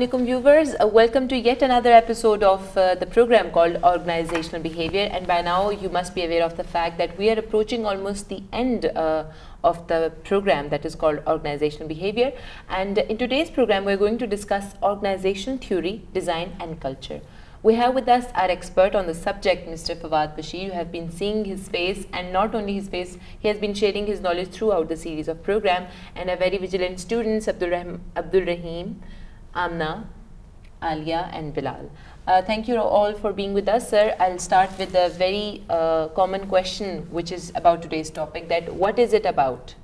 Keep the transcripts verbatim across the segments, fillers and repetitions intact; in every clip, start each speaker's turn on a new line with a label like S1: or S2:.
S1: Assalamualaikum viewers, uh, welcome to yet another episode of uh, the program called Organizational Behavior, and by now you must be aware of the fact that we are approaching almost the end uh, of the program that is called Organizational Behavior, and in today's program we are going to discuss organization theory, design and culture. We have with us our expert on the subject, Mister Fawad Bashir. You have been seeing his face, and not only his face, he has been sharing his knowledge throughout the series of program, and our very vigilant students, Abdul Rahim, Abdul Rahim, Amna, Alia and Bilal. Uh, thank you all for being with us, sir. I'll start with a very uh, common question which is about today's topic, that what is it about?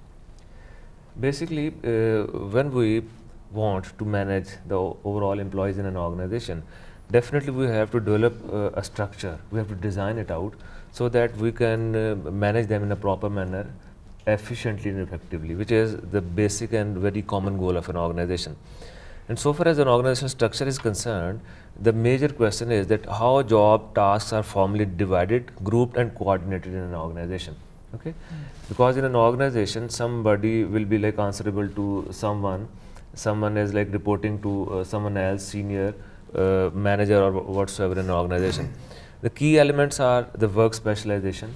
S2: Basically, uh, when we want to manage the overall employees in an organization, definitely we have to develop uh, a structure. We have to design it out so that we can uh, manage them in a proper manner, efficiently and effectively, which is the basic and very common goal of an organization. And so far as an organizational structure is concerned, the major question is that how job tasks are formally divided, grouped and coordinated in an organization. Okay? Mm. Because in an organization, somebody will be like answerable to someone, someone is like reporting to uh, someone else, senior, uh, manager or whatsoever in an organization. The key elements are the work specialization,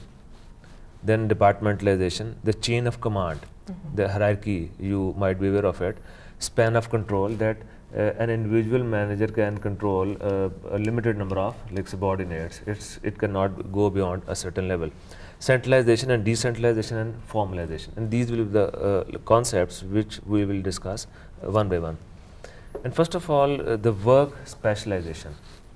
S2: then departmentalization, the chain of command, mm-hmm. the hierarchy, you might be aware of it, span of control, that uh, an individual manager can control uh, a limited number of like subordinates. It's, it cannot go beyond a certain level. Centralization and decentralization and formalization. And these will be the uh, concepts which we will discuss uh, one by one. And first of all, uh, the work specialization.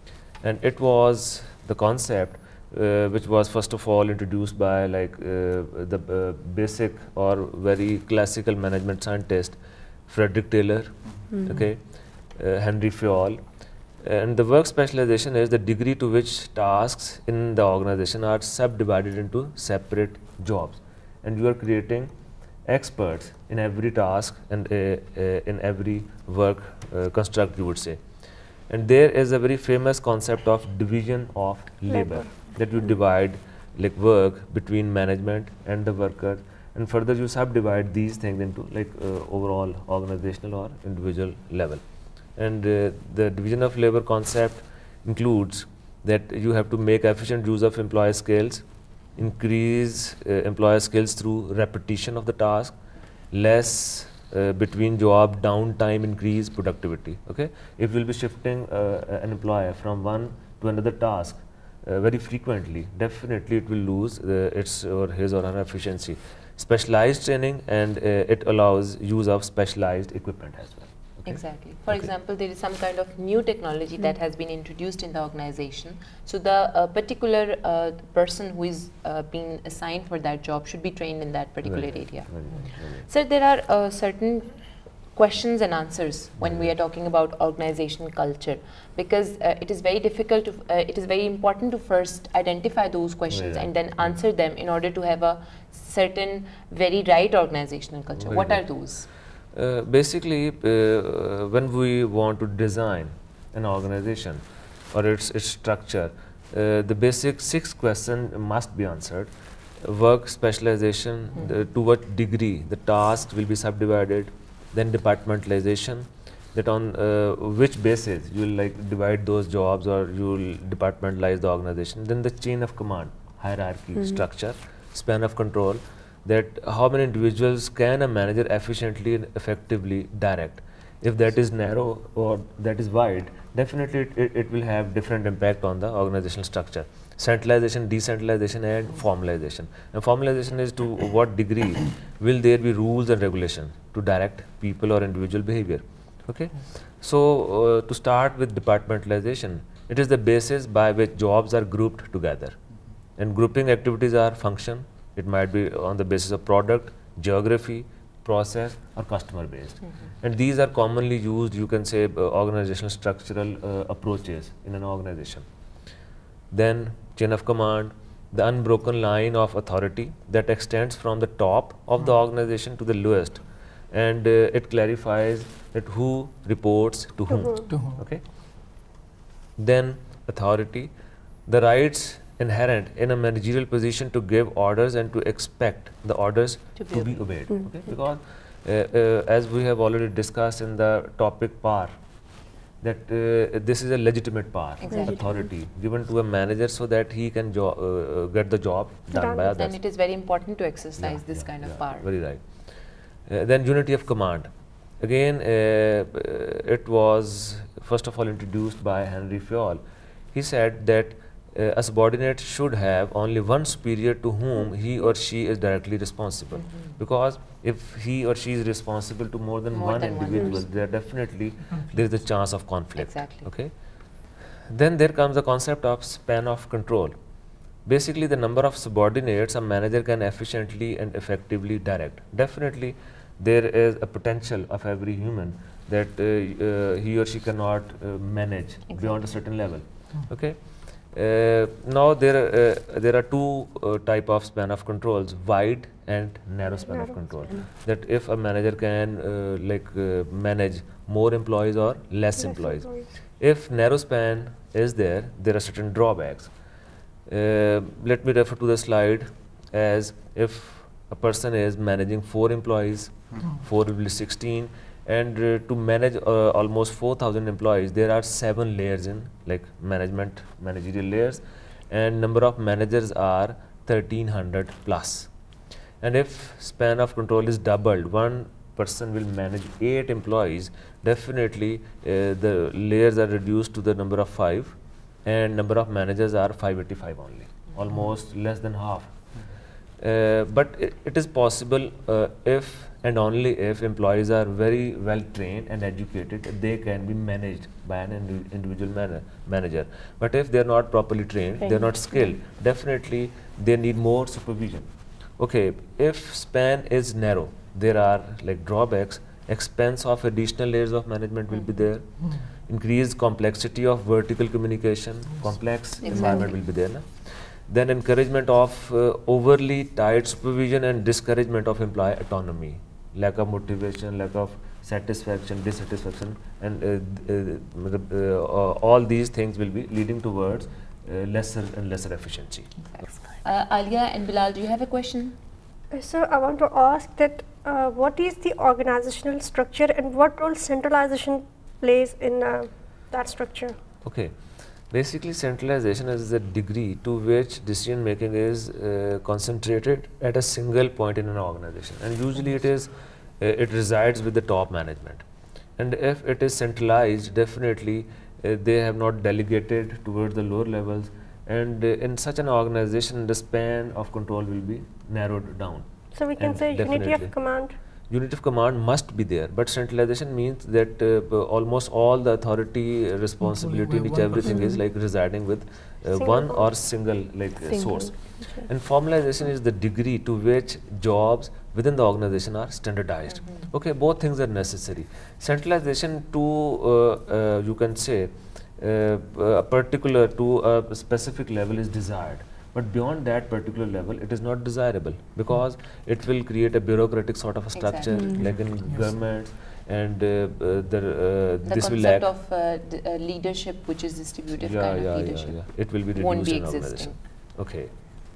S2: And it was the concept uh, which was first of all introduced by like uh, the uh, basic or very classical management scientist Frederick Taylor, mm-hmm. okay, uh, Henry Fayol. And the work specialization is the degree to which tasks in the organization are subdivided into separate jobs, and you are creating experts in every task and uh, uh, in every work uh, construct, you would say. And there is a very famous concept of division of labor, labor. that you mm-hmm. divide like work between management and the worker, and further you subdivide these things into like uh, overall organizational or individual level. And uh, the division of labor concept includes that you have to make efficient use of employee skills, increase uh, employee skills through repetition of the task, less uh, between job downtime, increase productivity. Okay, if you will be shifting uh, an employee from one to another task uh, very frequently, definitely it will lose uh, its or his or her efficiency. Specialized training, and uh, it allows use of specialized equipment as well. Okay?
S1: Exactly. For
S2: okay.
S1: example, there is some kind of new technology mm. that has been introduced in the organization. So the uh, particular uh, person who is uh, being assigned for that job should be trained in that particular
S2: right.
S1: area.
S2: Right. Right.
S1: Sir, there are uh, certain questions and answers when mm. we are talking about organizational culture, because uh, it is very difficult to, uh, it is very important to first identify those questions yeah. and then answer them in order to have a certain very right organizational culture.
S2: Very
S1: what
S2: right.
S1: are those?
S2: Uh, basically, uh, when we want to design an organization or its, its structure, uh, the basic six questions must be answered. Work specialization, mm. the, to what degree the tasks will be subdivided, then departmentalization, that on uh, which basis you will like divide those jobs or you will departmentalize the organization, then the chain of command, hierarchy, mm-hmm. structure, span of control, that how many individuals can a manager efficiently and effectively direct. If that is narrow or that is wide, definitely it, it, it will have different impact on the organizational structure. Centralization, decentralization and formalization. And formalization is to what degree will there be rules and regulation to direct people or individual behavior. Okay. So uh, to start with departmentalization, it is the basis by which jobs are grouped together. And grouping activities are function. It might be on the basis of product, geography, process or customer based. Mm-hmm. And these are commonly used, you can say, uh, organizational structural uh, approaches in an organization. Then chain of command, the unbroken line of authority that extends from the top of the organization to the lowest, and uh, it clarifies that who reports to whom.
S3: To whom.
S2: Okay. Then authority, the rights inherent in a managerial position to give orders and to expect the orders to be, to be obeyed.
S3: Mm.
S2: Okay? Because uh, uh, as we have already discussed in the topic power, that uh, this is a legitimate power,
S1: Exactly.
S2: authority given to a manager so that he can jo uh, get the job done,
S3: Done.
S2: by others.
S1: And it is very important to exercise
S2: Yeah,
S1: this
S2: yeah,
S1: kind of
S2: yeah,
S1: power.
S2: Very right. Uh, then unity of command. Again, uh, uh, it was first of all introduced by Henry Fayol. He said that uh, a subordinate should have only one superior to whom he or she is directly responsible.
S1: Mm-hmm.
S2: Because if he or she is responsible to more than
S1: More
S2: one
S1: than one
S2: individual,
S1: person.
S2: there definitely there is a chance of conflict.
S1: Exactly.
S2: Okay. Then there comes the concept of span of control. Basically, the number of subordinates a manager can efficiently and effectively direct. Definitely, there is a potential of every human that uh, uh, he or she cannot uh, manage beyond a certain level. Okay. Uh, now there are, uh, there are two uh, type of span of controls: wide and narrow span of
S3: Narrow
S2: control.
S3: span.
S2: That if a manager can uh, like uh, manage more employees or less
S3: Less
S2: employees.
S3: employees.
S2: If narrow span is there, there are certain drawbacks. Uh, let me refer to the slide as if a person is managing four employees, four will be sixteen, and uh, to manage uh, almost four thousand employees, there are seven layers in like management, managerial layers, and number of managers are thirteen hundred plus. And if span of control is doubled, one person will manage eight employees, definitely uh, the layers are reduced to the number of five, and number of managers are five hundred eighty-five only, almost less than half. Uh, but it, it is possible uh, if and only if employees are very well trained and educated, they can be managed by an indi individual man manager. But if they are not properly trained, they are
S3: Trained.
S2: not skilled, definitely they need more supervision. Okay, if span is narrow, there are like drawbacks. Expense of additional layers of management will be there. Increased complexity of vertical communication, complex environment will be there. Na? Then encouragement of uh, overly tight supervision and discouragement of employee autonomy, lack of motivation, lack of satisfaction, dissatisfaction, and uh, uh, uh, uh, all these things will be leading towards uh, lesser and lesser efficiency.
S1: Uh, Alia and Bilal, do you have a question?
S3: Uh, So I want to ask that uh, what is the organizational structure and what role centralization plays in uh, that structure?
S2: Okay, basically centralization is the degree to which decision making is uh, concentrated at a single point in an organization, and usually it is uh, it resides with the top management. And if it is centralized, definitely uh, they have not delegated towards the lower levels, and uh, in such an organization the span of control will be narrowed down.
S3: So we can
S2: And
S3: say unity
S2: definitely.
S3: of command.
S2: Unity of command must be there, but centralization means that uh, b- almost all the authority, uh, responsibility,
S4: Only
S2: which
S4: one
S2: everything
S4: person.
S2: is like residing with uh,
S3: Single
S2: one
S3: point.
S2: or single like uh,
S1: Single.
S2: source. And formalization is the degree to which jobs within the organization are standardized. Okay, both things are necessary. Centralization to uh, uh, you can say uh, a particular to a specific level is desired. But beyond that particular level, it is not desirable because it will create a bureaucratic sort of a structure,
S1: Exactly.
S2: like in
S4: Yes.
S2: governments, and uh, uh, the, uh,
S1: The
S2: this will lack.
S1: concept of uh, d uh, leadership, which is distributive
S2: yeah,
S1: kind
S2: yeah,
S1: of
S2: yeah,
S1: leadership,
S2: yeah. It will be
S1: won't
S2: reduced
S1: be
S2: in
S1: existing.
S2: organization. Okay.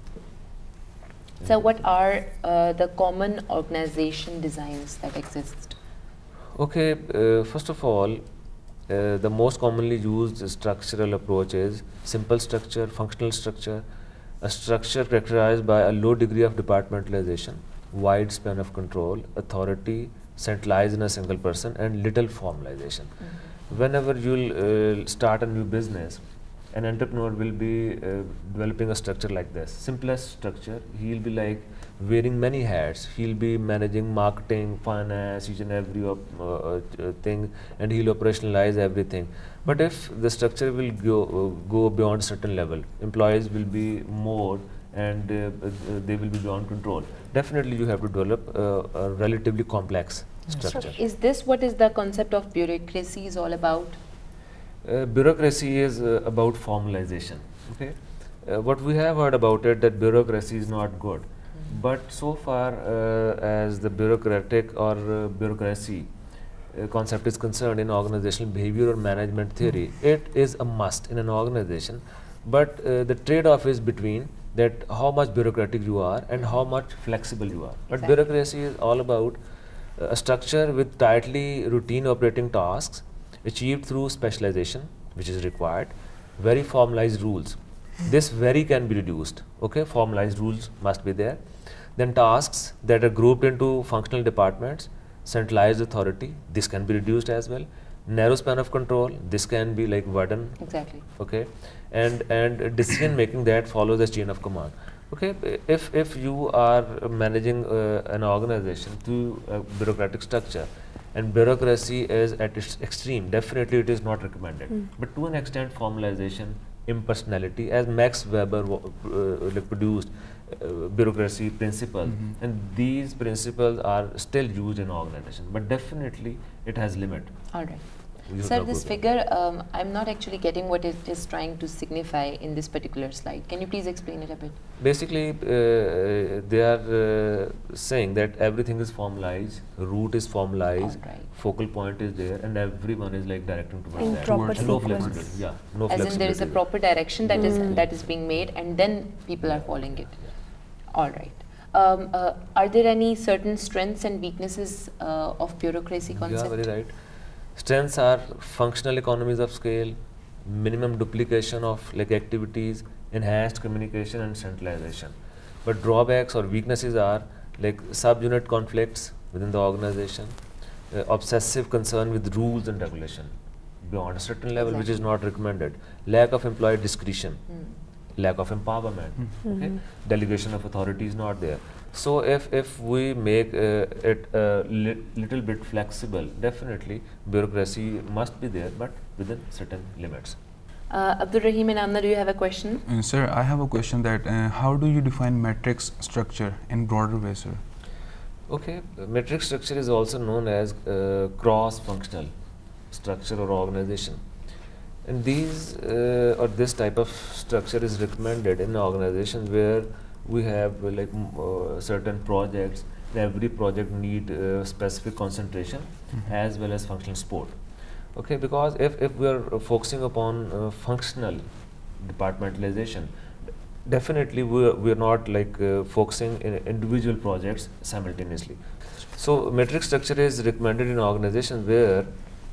S1: So, what are uh, the common organization designs that exist?
S2: Okay, uh, first of all, uh, the most commonly used structural approach is simple structure, functional structure, a structure characterized by a low degree of departmentalization, wide span of control, authority centralized in a single person, and little formalization. Whenever you'll uh, start a new business, an entrepreneur will be uh, developing a structure like this. Simplest structure, he'll be like wearing many hats. He'll be managing marketing, finance, each and every op uh, uh, thing, and he'll operationalize everything. But if the structure will go, uh, go beyond a certain level, employees will be more and uh, uh, they will be beyond control. Definitely you have to develop uh, a relatively complex structure.
S1: Is this what is the concept of bureaucracy is all about?
S2: Uh, bureaucracy is uh, about formalization. Okay, uh, what we have heard about it that bureaucracy is not good,
S1: Mm-hmm.
S2: but so far uh, as the bureaucratic or uh, bureaucracy uh, concept is concerned in organizational behavior or management theory, it is a must in an organization. But uh, the trade-off is between that how much bureaucratic you are and how much flexible you are. But
S1: Exactly.
S2: bureaucracy is all about uh, a structure with tightly routine operating tasks achieved through specialization, which is required, very formalized rules. This very can be reduced, okay, formalized rules must be there. Then tasks that are grouped into functional departments, centralized authority, this can be reduced as well. Narrow span of control, this can be like burden.
S1: Exactly.
S2: Okay, and and decision making that follows a chain of command. Okay, if if you are managing uh, an organization through a bureaucratic structure, and bureaucracy is at its extreme, definitely it is not recommended. Mm. But to an extent, formalization, impersonality, as Max Weber uh, like produced uh, bureaucracy principle, mm-hmm. and these principles are still used in organization, but definitely it has limit.
S1: All right. Sir, this figure, um, I'm not actually getting what it is trying to signify in this particular slide. Can you please explain it a bit?
S2: Basically, uh, they are uh, saying that everything is formalized, route is formalized, right. Focal point is there, and everyone is like directing towards
S3: in
S2: that.
S3: Proper
S2: no flexibility. Yeah, no
S1: As
S2: flexibility.
S1: in there is a proper direction that mm. is that is being made, and then people are following it. Yeah. All right. Um, uh, are there any certain strengths and weaknesses uh, of bureaucracy concept?
S2: Yeah, very right. Strengths are functional economies of scale, minimum duplication of like activities, enhanced communication and centralization. But drawbacks or weaknesses are like subunit conflicts within the organization, uh, obsessive concern with rules and regulation beyond a certain level, exactly. which is not recommended, lack of employee discretion, mm. lack of empowerment, mm. okay? Mm-hmm. Delegation of authority is not there. So if, if we make uh, it a li little bit flexible, definitely bureaucracy must be there, but within certain limits.
S1: Uh, Abdul Rahim and Amna, do you have a question?
S4: Uh, sir, I have a question that uh, how do you define matrix structure in broader way, sir?
S2: Okay, uh, matrix structure is also known as uh, cross-functional structure or organization. And these uh, or this type of structure is recommended in organizations where we have uh, like uh, certain projects. Every project need uh, specific concentration mm-hmm. as well as functional support. Okay, because if, if we are uh, focusing upon uh, functional departmentalization, definitely we are, we are not like uh, focusing in individual projects simultaneously. So matrix structure is recommended in organizations where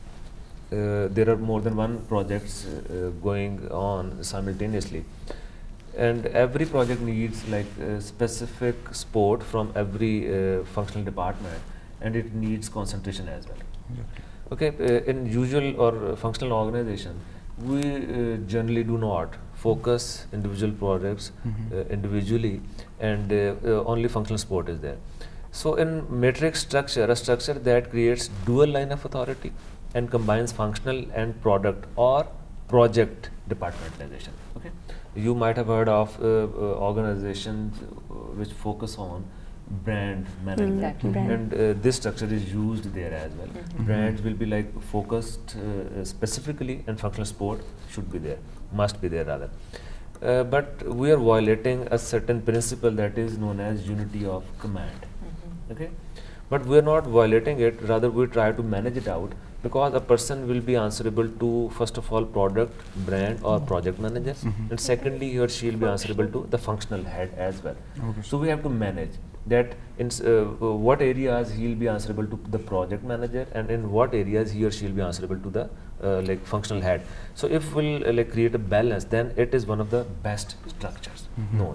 S2: uh, there are more than one projects uh, going on simultaneously. And every project needs like uh, specific support from every uh, functional department, and it needs concentration as well. Okay, uh, in usual or uh, functional organization, we uh, generally do not focus individual projects mm-hmm. uh, individually, and uh, uh, only functional support is there. So in matrix structure, a structure that creates dual line of authority and combines functional and product or project departmentalization. Okay. You might have heard of uh, uh, organizations uh, which focus on brand management,
S1: exactly.
S2: mm-hmm. and uh, this structure is used there as well. Mm-hmm. Brands will be like focused uh, specifically, and functional support should be there, must be there rather. Uh, but we are violating a certain principle that is known as unity of command. Mm-hmm. Okay, but we are not violating it. Rather, we try to manage it out, because a person will be answerable to first of all product, brand or project manager, mm-hmm. and secondly he or she will be answerable to the functional head as well. Okay. So we have to manage that in uh, what areas he will be answerable to the project manager, and in what areas he or she will be answerable to the uh, like functional head. So if we'll uh, like create a balance, then it is one of the best structures mm-hmm. known.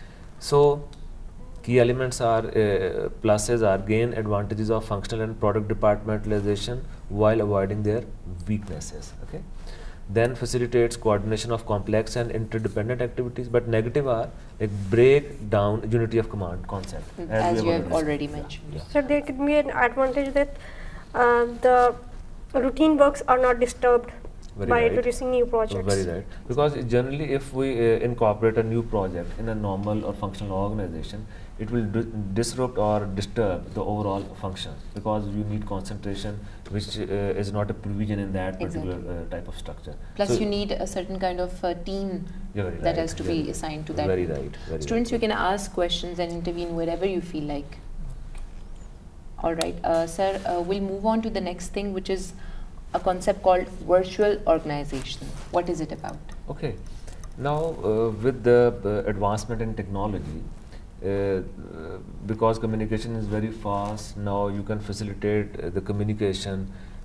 S2: So key elements are uh, pluses are gain advantages of functional and product departmentalization while avoiding their weaknesses. Okay, then facilitates coordination of complex and interdependent activities, but negative are like break down unity of command concept,
S1: as, as you have already mentioned.
S3: Yeah. So there could be an advantage that uh, the routine works are not disturbed
S2: Very
S3: by
S2: right.
S3: introducing new projects.
S2: Very right. Because generally if we uh, incorporate a new project in a normal or functional organization, it will di disrupt or disturb the overall function, because you need concentration, which uh, is not a provision in that particular exactly. uh, type of structure.
S1: Plus
S2: so
S1: you need a certain kind of uh, team that
S2: right.
S1: has to
S2: very
S1: be assigned to that.
S2: Very right. Very
S1: Students,
S2: right.
S1: you can ask questions and intervene wherever you feel like. All right, uh, sir, uh, we'll move on to the next thing, which is a concept called virtual organization. What is it about?
S2: Okay. Now, uh, with the uh, advancement in technology, uh, uh, because communication is very fast, now you can facilitate uh, the communication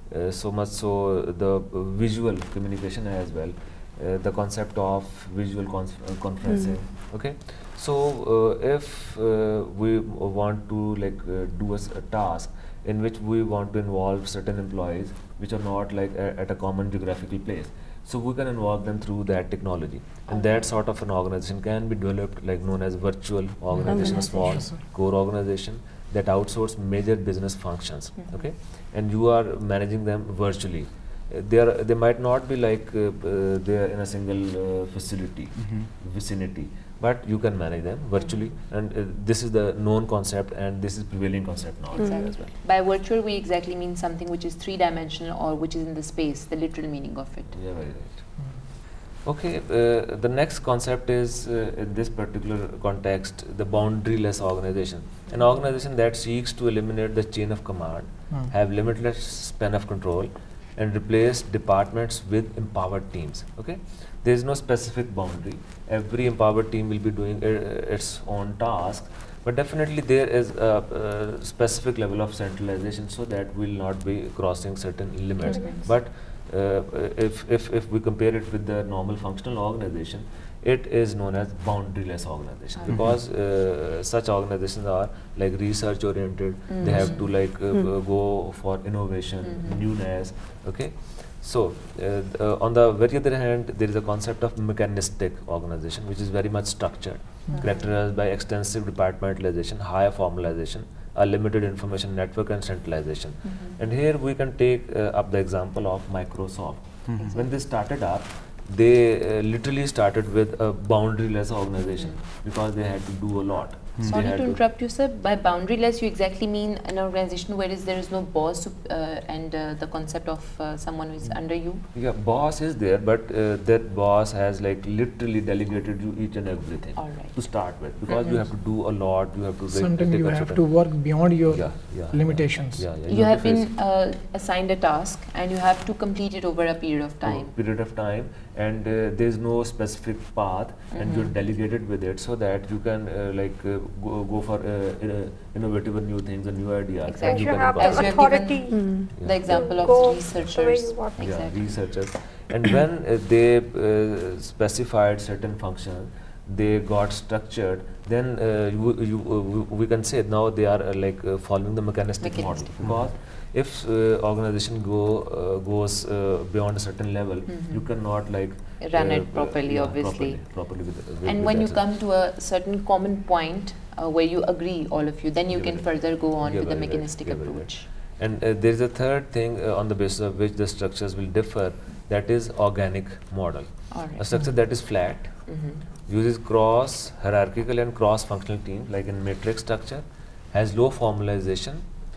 S2: uh, so much so the uh, visual communication as well, uh, the concept of visual conf uh, conferencing. Mm. Okay, so uh, if uh, we want to like uh, do a, a task in which we want to involve certain employees which are not like a, at a common geographical place, so we can involve them through that technology, and that sort of an organization can be developed like known as virtual organization, a small core organization that outsource major business functions. Mm-hmm. Okay, and you are managing them virtually. Uh, they are they might not be like uh, uh, they are in a single uh, facility, mm-hmm. vicinity, but you can manage them virtually, mm-hmm. and uh, this is the known concept, and this is prevailing concept now.
S1: Exactly. As well. By virtual, we exactly mean something which is three-dimensional or which is in the space, the literal meaning of it.
S2: Yeah, very right. Mm-hmm. Okay, uh, the next concept is uh, in this particular context, the boundaryless organization. An organization that seeks to eliminate the chain of command, mm. have limitless span of control, and replace departments with empowered teams. Okay, there is no specific boundary. Every empowered team will be doing uh, its own task, but definitely there is a, a specific level of centralization, so that will not be crossing certain limits. Mm-hmm. But uh, if, if if we compare it with the normal functional organization, it is known as boundaryless organization, mm-hmm. because uh, such organizations are like research oriented. Mm-hmm. They have to like uh, mm-hmm. go for innovation, mm-hmm. newness. Okay, so uh, uh, on the very other hand, there is a concept of mechanistic organization, which is very much structured, mm-hmm. characterized by extensive departmentalization, high formalization, a limited information network, and centralization. Mm-hmm. And here we can take uh, up the example of Microsoft. Mm-hmm. When they started up, they uh, literally started with a boundaryless organization, mm-hmm. because they had to do a lot.
S1: Mm-hmm. Sorry to interrupt you, sir. By boundaryless, you exactly mean an organization where is there is no boss uh, and uh, the concept of uh, someone who is mm-hmm. under you?
S2: Yeah, boss is there, but uh, that boss has like literally delegated you each and everything. All right. To start with, because mm-hmm. you have to do a lot. You have to
S5: sometimes you have to work beyond your
S2: yeah, yeah,
S5: limitations.
S2: Yeah, yeah,
S1: you, you have, have been uh, assigned a task, and you have to complete it over a period of time.
S2: Oh, period of time, and uh, there is no specific path, mm-hmm. and you're delegated with it, so that you can uh, like uh, go, go for uh, uh, innovative and new things and new ideas.
S3: Exactly.
S2: And you,
S3: you
S2: can
S3: have the authority. Mm.
S1: Yeah. The example of researchers.
S2: Exactly. Yeah, researchers. And when uh, they uh, specified certain functions, they got structured, then uh, you, you, uh, we can say now they are uh, like uh, following the mechanistic, mechanistic model. Because mm-hmm. if uh, organization go uh, goes uh, beyond a certain level, mm-hmm. you cannot like
S1: run
S2: uh,
S1: it properly,
S2: yeah,
S1: obviously.
S2: Properly, properly with, uh, with
S1: and
S2: with
S1: when you come to a certain common point uh, where you agree, all of you, then you
S2: You're
S1: can
S2: right.
S1: further go on
S2: You're
S1: with the
S2: right.
S1: mechanistic
S2: You're
S1: approach.
S2: Right. And uh, there is a third thing uh, on the basis of which the structures will differ, that is organic model.
S1: All right.
S2: A structure mm-hmm. that is flat, mm-hmm. uses cross hierarchical and cross functional teams, like in matrix structure, has low formalization,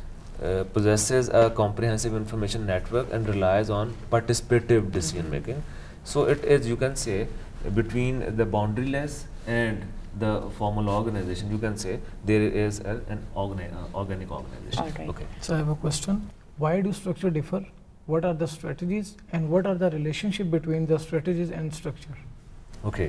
S2: uh, possesses a comprehensive information network, and relies on participative decision mm-hmm. making. So it is, you can say, uh, between the boundaryless and the formal organization, you can say there is a, an organi uh, organic organization.
S1: Right.
S2: Okay.
S5: So I have a question. Why do structure differ? What are the strategies, and what are the relationship between the strategies and structure?
S2: Okay.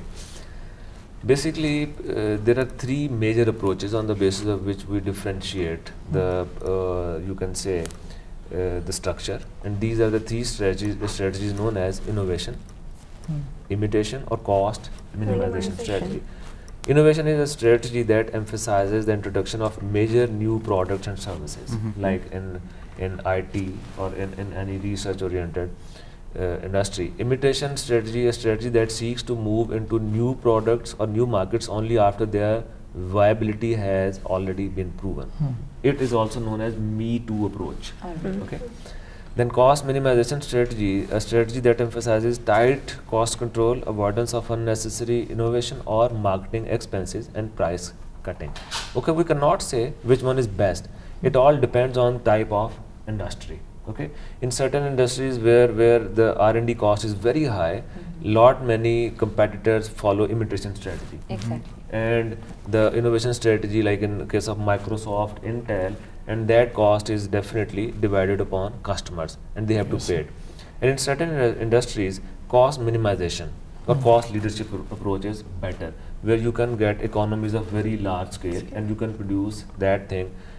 S2: Basically, uh, there are three major approaches on the basis of which we differentiate mm. the, uh, you can say, uh, the structure. And these are the three strategies, the strategies known as innovation, mm. imitation, or cost minimization strategy. Innovation is a strategy that emphasizes the introduction of major new products and services, mm-hmm. like in in I T or in, in any research-oriented uh, industry. Imitation strategy is a strategy that seeks to move into new products or new markets only after their viability has already been proven. Hmm. It is also known as Me Too approach. Mm-hmm. Okay. Then cost minimization strategy, a strategy that emphasizes tight cost control, avoidance of unnecessary innovation or marketing expenses, and price cutting. Okay, we cannot say which one is best. It all depends on type of industry. Okay, in certain industries where where the R and D cost is very high, mm-hmm. lot many competitors follow imitation strategy.
S1: Exactly.
S2: And the innovation strategy, like in case of Microsoft, Intel, and that cost is definitely divided upon customers, and they have yes. to pay it. And in certain uh, industries, cost minimization or mm-hmm. cost leadership approach is better, where you can get economies of very large scale and you can produce that thing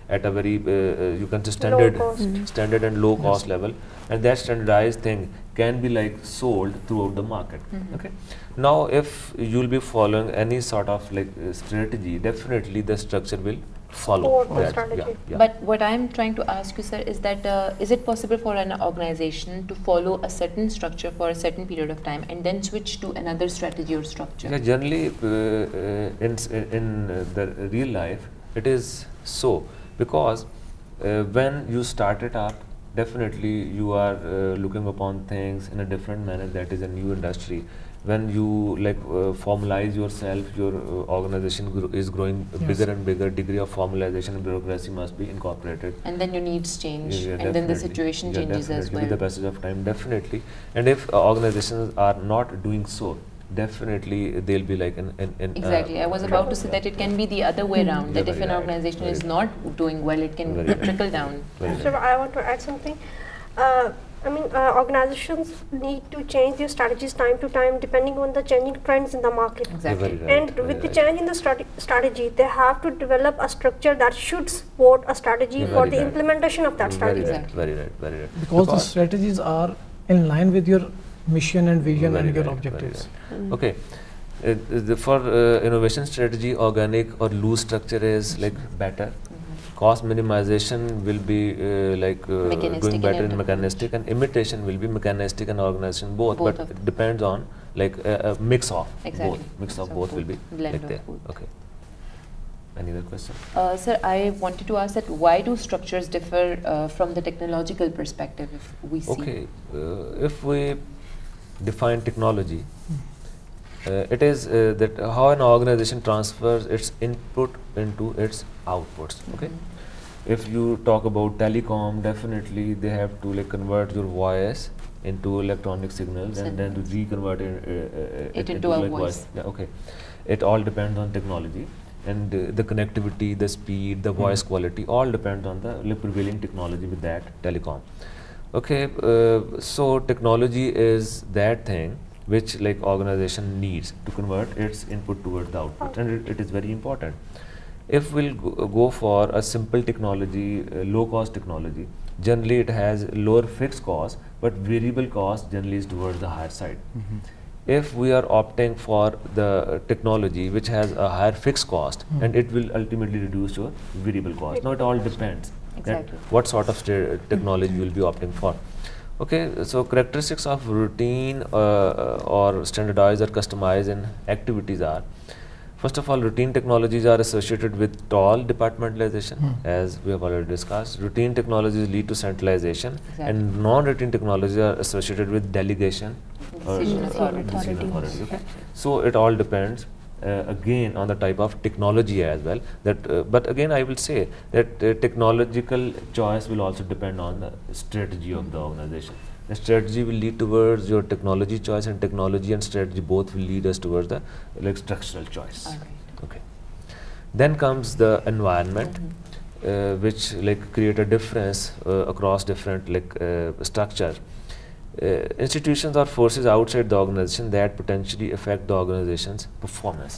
S2: at a very uh, uh, you can say standard
S3: cost.
S1: Mhm.
S2: standard and low cost level, and that standardized thing can be like sold throughout the market.
S1: Mhm.
S2: Okay, now if you'll be following any sort of like uh, strategy, definitely the structure will follow
S3: Support the
S2: that.
S3: strategy.
S2: Yeah, yeah.
S1: But what I'm trying to ask you, sir, is that uh, is it possible for an organization to follow a certain structure for a certain period of time and then switch to another strategy or structure?
S2: Yeah, generally uh, uh, in, s- in uh, the real life it is so, because uh, when you start it up, definitely you are uh, looking upon things in a different manner. That is a new industry. When you like uh, formalize yourself, your uh, organization gro is growing
S5: Yes.
S2: bigger and bigger. Degree of formalization and bureaucracy must be incorporated.
S1: And then your needs change,
S2: Yeah,
S1: and then the
S2: definitely.
S1: situation
S2: Yeah,
S1: changes as
S2: definitely.
S1: well.
S2: With the passage of time, definitely. And if uh, organizations are not doing so, definitely they'll be like in, in, in uh,
S1: Exactly. I was about to say that it can be the other way around.
S2: Yeah,
S1: That if
S2: very
S1: an
S2: right,
S1: organization
S2: very
S1: is
S2: right.
S1: not doing well, it can
S2: Very right.
S1: trickle down.
S2: Very
S3: So
S2: right.
S3: I want to add something. Uh, I mean, uh, organizations need to change their strategies time to time depending on the changing trends in the market.
S1: Exactly.
S2: Very right,
S3: And
S2: very
S3: with the
S2: right.
S3: change in the strate- strategy, they have to develop a structure that should support a strategy
S2: Yeah,
S3: for
S2: very
S3: the
S2: right.
S3: implementation of that
S2: Very
S3: strategy.
S2: right,
S1: Exactly.
S2: very right, very right.
S5: Because the strategies are in line with your mission and vision
S2: Very
S5: and your
S2: right, very
S5: objectives.
S2: right. Okay. Uh, the, for uh, innovation strategy, organic or loose structure is like better. Cost minimization will be uh, like uh,
S1: Mechanistic
S2: doing
S1: and
S2: better in
S1: automation.
S2: mechanistic, and imitation will be mechanistic and organization both.
S1: Both
S2: but
S1: of
S2: it
S1: them.
S2: depends on like a, a mix of
S1: Exactly.
S2: both. Mix
S1: Mix
S2: of
S1: of
S2: both will
S1: both.
S2: be
S1: Blend
S2: like
S1: of
S2: there.
S1: both.
S2: Okay. Any other question?
S1: Uh, sir, I wanted to ask that why do structures differ uh, from the technological perspective, if we see?
S2: Okay. Uh, if we define technology, uh, it is uh, that how an organization transfers its input into its outputs. Okay.
S1: Mhm.
S2: If you talk about telecom, definitely they have to like convert your voice into electronic signals and then to reconvert it, uh, uh,
S1: It into a
S2: like
S1: voice.
S2: Yeah, okay. It all depends on technology, and uh, the connectivity, the speed, the voice quality, all depends on the like, prevailing technology with that telecom. Okay, uh, so technology is that thing which like organization needs to convert its input towards the output, and it, it is very important. If we'll go, go for a simple technology, uh, low cost technology, generally it has lower fixed cost, but variable cost generally is towards the higher side. If we are opting for the technology which has a higher fixed cost, and it will ultimately reduce your variable cost. Now it all depends
S1: Exactly.
S2: that what sort of sta- technology you will be opting for. Okay, so characteristics of routine uh, or standardized or customized in activities are, first of all, routine technologies are associated with tall departmentalization, as we have already discussed. Routine technologies lead to centralization,
S1: Exactly.
S2: and non-routine technologies are associated with delegation or
S1: Decision
S2: uh,
S1: authority.
S2: decision
S3: Authority.
S2: authority. Okay, so it all depends. Uh, again on the type of technology as well, that uh, but again I will say that uh, technological choice will also depend on the strategy of the organization. The strategy will lead towards your technology choice, and technology and strategy both will lead us towards the like structural choice.
S1: All right.
S2: Okay, then comes the environment, uh, which like create a difference uh, across different like uh, structure. Uh, institutions or forces outside the organization that potentially affect the organization's performance.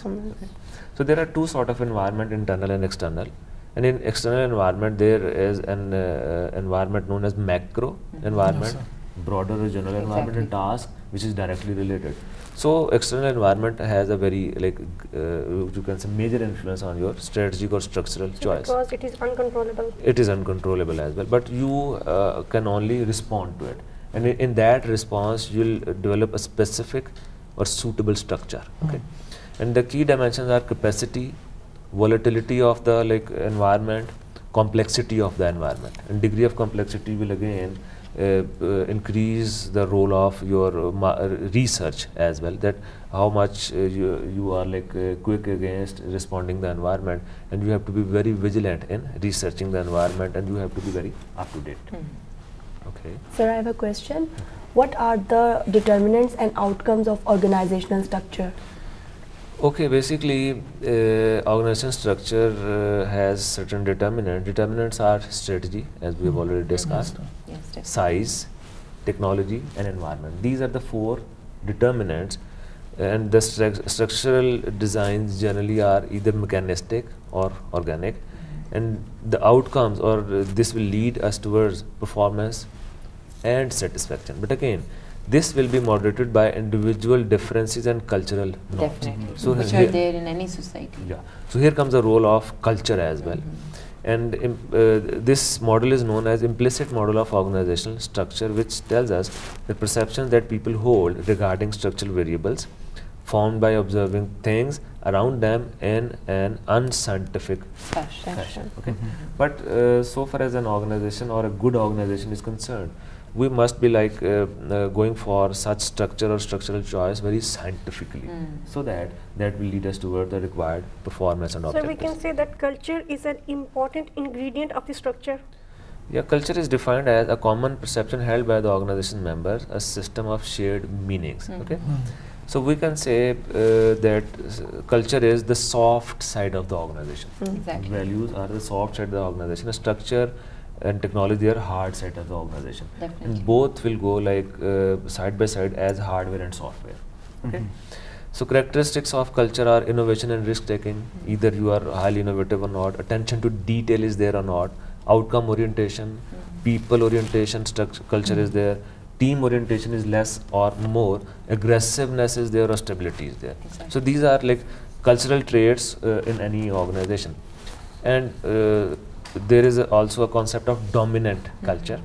S2: So there are two sort of environment, internal and external. And in external environment, there is an uh, environment known as macro environment,
S5: Yes,
S2: broader or general environment, and
S1: Exactly.
S2: task which is directly related. So external environment has a very like uh, you can say major influence on your strategic or structural
S3: So
S2: choice.
S3: because it is uncontrollable.
S2: It is uncontrollable as well, but you uh, can only respond to it, and i- in that response you'll uh, develop a specific or suitable structure. Okay, and the key dimensions are capacity, volatility of the like environment, complexity of the environment, and degree of complexity will again uh, uh, increase the role of your uh, ma- uh, research as well, that how much uh, you, you are like uh, quick against responding the environment, and you have to be very vigilant in researching the environment, and you have to be very up to date. Okay.
S6: Sir, I have a question. What are the determinants and outcomes of organizational structure?
S2: Okay, basically, uh, organization structure uh, has certain determinants. Determinants are strategy, as we have already discussed,
S1: Yes, definitely.
S2: size, technology, and environment. These are the four determinants, and the stru- structural designs generally are either mechanistic or organic, and the outcomes or uh, this will lead us towards performance and satisfaction. But again, this will be moderated by individual differences and cultural norms.
S1: Definitely.
S2: So
S1: Which
S2: here-
S1: are there in any society.
S2: Yeah. So here comes the role of culture as well. And im- uh, this model is known as implicit model of organizational structure, which tells us the perceptions that people hold regarding structural variables formed by observing things around them in an unscientific
S1: Fashion.
S2: fashion. Okay. But uh, so far as an organization or a good organization is concerned, we must be like uh, uh, going for such structure or structural choice very scientifically,
S1: Mm.
S2: so that that will lead us toward the required performance and
S3: So
S2: objectives.
S3: we can say that culture is an important ingredient of the structure.
S2: Yeah, culture is defined as a common perception held by the organization members, a system of shared meanings.
S1: Mhm.
S2: Okay, so we can say uh, that s- culture is the soft side of the organization.
S1: Exactly.
S2: Values are the soft side of the organization. Structure and technology are hard side of the organization,
S1: Definitely.
S2: and both will go like uh, side by side as hardware and software. Okay. So characteristics of culture are innovation and risk taking. Either you are highly innovative or not. Attention to detail is there or not. Outcome orientation, people orientation, structure, culture is there. Team orientation is less or more. Aggressiveness is there or stability is there.
S1: Exactly.
S2: So these are like cultural traits uh, in any organization. And uh, there is a also a concept of dominant culture.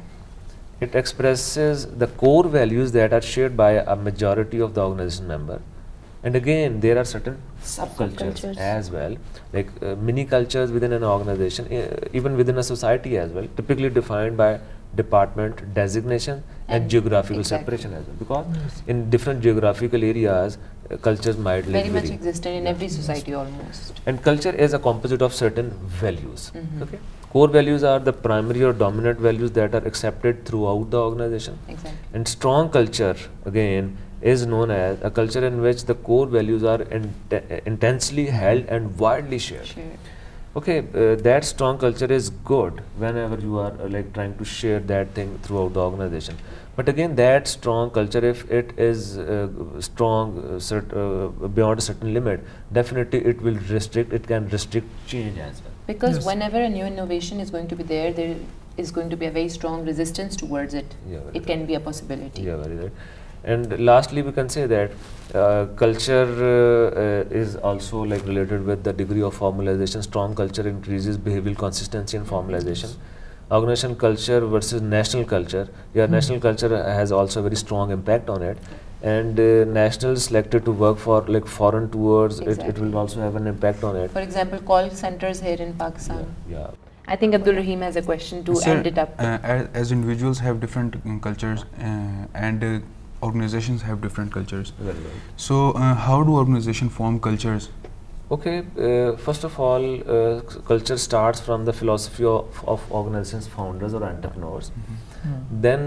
S2: It expresses the core values that are shared by a majority of the organization member. And again, there are certain subcultures
S6: Subcultures.
S2: as well, like uh, mini cultures within an organization, uh, even within a society as well, typically defined by department designation and,
S1: And
S2: geographical
S1: exactly.
S2: separation as well. Because in different geographical areas, uh, cultures might like
S1: Very much
S2: vary.
S1: existed in every society almost.
S2: And culture is a composite of certain values.
S1: Mhm.
S2: Okay, core values are the primary or dominant values that are accepted throughout the organization.
S1: Exactly.
S2: And strong culture, again, is known as a culture in which the core values are inte- intensely held and widely shared.
S1: Sure.
S2: Okay, uh, that strong culture is good whenever you are uh, like trying to share that thing throughout the organization. But again, that strong culture, if it is uh, strong uh, cert- uh, beyond a certain limit, definitely it will restrict, it can restrict change as well.
S1: Because
S5: Yes.
S1: whenever a new innovation is going to be there, there is going to be a very strong resistance towards it.
S2: Yeah, very
S1: It
S2: right.
S1: can be a possibility.
S2: Yeah, very right. And lastly, we can say that uh, culture uh, uh, is also like related with the degree of formalization. Strong culture increases behavioral consistency and formalization. Organization culture versus national culture. Yeah, national culture has also a very strong impact on it. And uh, nationals selected to work for like foreign tours, it, it
S1: Exactly.
S2: will also have an impact on it.
S1: For example, call centers here in Pakistan.
S2: Yeah, yeah.
S1: I think Abdul Rahim has a question to
S4: Sir,
S1: end it up.
S4: uh, as, as individuals have different um, cultures uh, and uh, organizations have different cultures.
S2: Very well.
S4: So uh, how do organizations form cultures?
S2: Okay, uh, first of all, uh, c- culture starts from the philosophy of, of organizations, founders or entrepreneurs. Then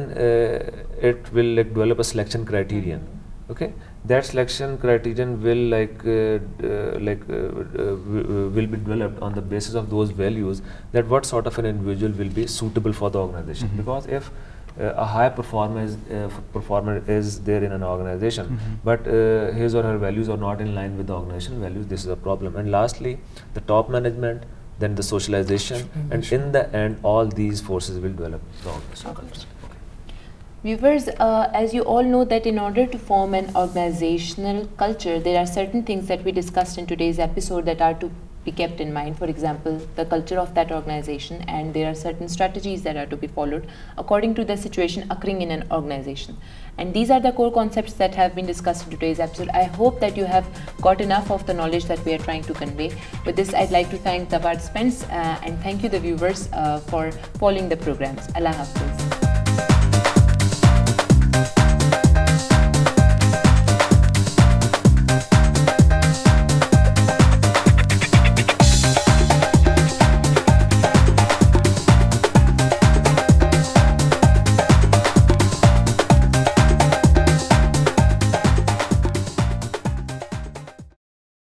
S2: uh, it will like develop a selection criterion. Okay, that selection criterion will like uh, d- uh, like uh, uh, w- will be developed on the basis of those values, that what sort of an individual will be suitable for the organization.
S4: Mhm.
S2: Because if uh, a high performer is, uh, f- performer is there in an organization,
S4: Mhm.
S2: but uh, his or her values are not in line with the organization values, this is a problem. And lastly, the top management, then the socialization, and in the end, all these forces will develop the organization culture.
S1: Viewers, uh, as you all know that in order to form an organizational culture, there are certain things that we discussed in today's episode that are to be kept in mind. For example, the culture of that organization, and there are certain strategies that are to be followed according to the situation occurring in an organization. And these are the core concepts that have been discussed in today's episode. I hope that you have got enough of the knowledge that we are trying to convey. With this, I'd like to thank the participants uh, and thank you the viewers uh, for following the programs. Allah Hafiz.